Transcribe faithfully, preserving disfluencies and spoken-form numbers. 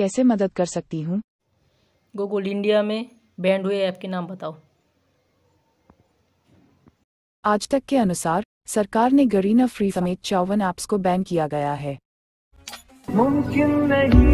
कैसे मदद कर सकती हूँ? गूगल, इंडिया में बैंड हुए ऐप के नाम बताओ। आज तक के अनुसार सरकार ने गरीना फ्री समेत चौवन ऐप्स को बैन किया गया है। मुमकिन नहीं